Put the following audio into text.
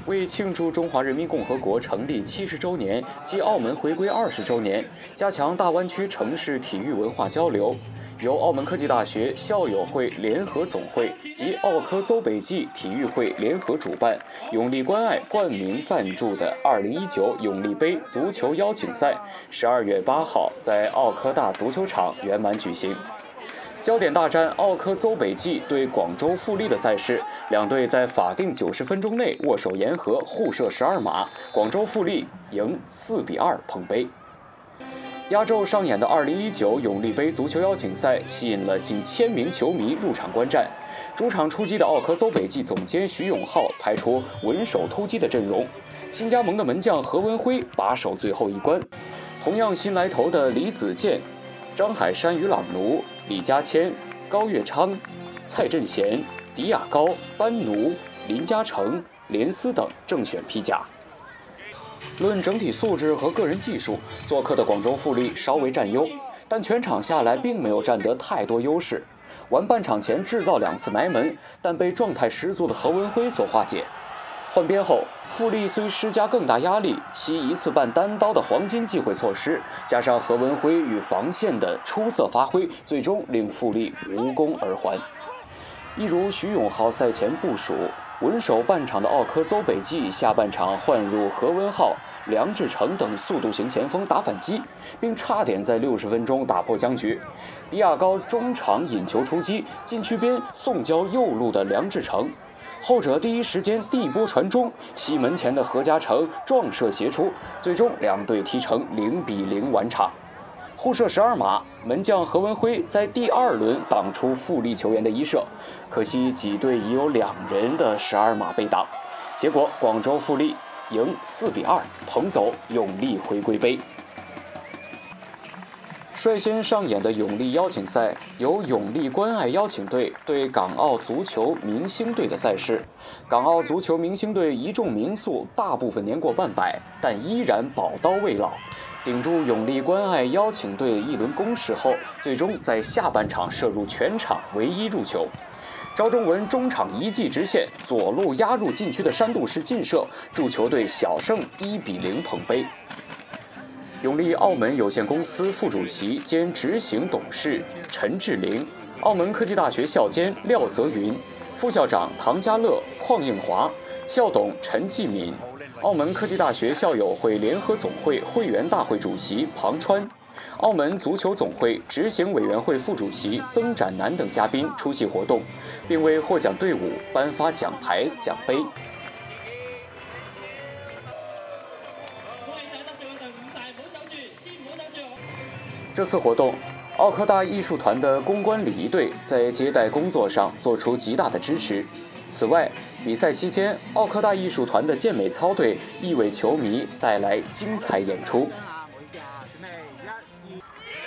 为庆祝中华人民共和国成立70周年及澳门回归20周年，加强大湾区城市体育文化交流，由澳门科技大学校友会联合总会及澳科邹北记体育会联合主办，永利关爱冠名赞助的2019永利杯足球邀请赛，12月8号在澳科大足球场圆满举行。焦点大战澳科邹北记对广州富力的赛事，两队在法定90分钟内握手言和，互射12码，广州富力赢4-2捧杯。压轴上演的2019永利杯足球邀请赛吸引了近1000名球迷入场观战。主场出击的澳科邹北记总监徐永浩派出稳守突击的阵容，新加盟的门将何文辉把守最后一关，同样新来头的李子健、张海山与朗奴、李家谦、高岳昌、蔡振贤、迪亚高、班奴、林嘉诚、连斯等正选披甲。论整体素质和个人技术，做客的广州富力稍微占优，但全场下来并没有占得太多优势。完半场前制造2次埋门，但被状态十足的何文辉所化解。换边后，富力虽施加更大压力，惜1次半单刀的黄金机会错失，加上何文辉与防线的出色发挥，最终令富力无功而还。一如徐永浩赛前部署，稳守半场的澳科邹北记下半场换入何文浩、梁志成等速度型前锋打反击，并差点在60分钟打破僵局。迪亚高中场引球出击，禁区边送交右路的梁志成，后者第一时间递波传中，西门前的何嘉诚撞射斜出，最终两队踢成0-0完场。互射12码，门将何文辉在第2轮挡出富力球员的一射，可惜几队已有2人的12码被挡，结果广州富力赢4-2捧走永利回归杯。率先上演的永利邀请赛由永利关爱邀请队对港澳足球明星队的赛事。港澳足球明星队一众名宿大部分年过半百，但依然宝刀未老，顶住永利关爱邀请队一轮攻势后，最终在下半场射入全场唯一入球。赵中文中场一记直线，左路压入禁区的山度式劲射，助球队小胜1-0捧杯。永利澳门有限公司副主席兼执行董事陈志玲，澳门科技大学校监廖泽云，副校长唐家乐、邝应华，校董陈继敏，澳门科技大学校友会联合总会会员大会主席庞川，澳门足球总会执行委员会副主席曾展南等嘉宾出席活动，并为获奖队伍颁发奖牌、奖杯。这次活动，澳科大艺术团的公关礼仪队在接待工作上做出极大的支持。此外，比赛期间，澳科大艺术团的健美操队亦为球迷带来精彩演出。